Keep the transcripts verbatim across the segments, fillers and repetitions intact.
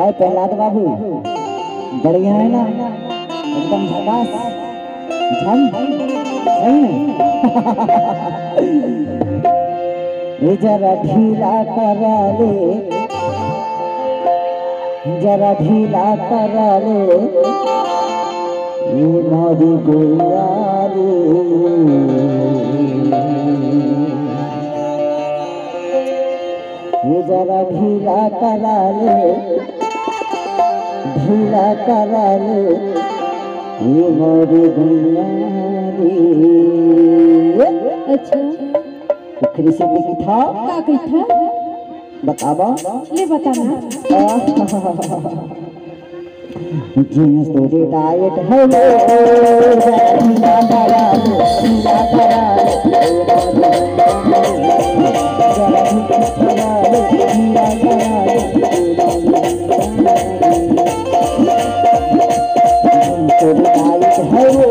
काय प्रहलाद बाबू बढ़िया है ना, एकदम झकास झम सही में। ये जरा ढीला करा ले, जरा ढीला करा ले ये मोरी गुड़िया रे। ये जरा ढीला करा ले, ढीला करा ले ये मोरी गुड़िया रे। अच्छा उखरी से लिखी था का कही था बतावा ले बताना। जीन्स तोड़े डाइट है लो, ढीला करा ले, ढीला करा ले जरा ढीला करा ले, ढीला करा ले तोड़े डाइट है लो,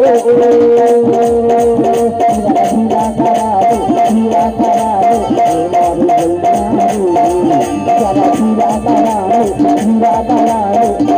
जरा ढीला करा ले, ढीला करा ले जरा ढीला करा ले, ढीला करा ले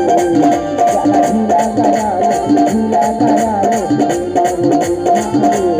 Thank you.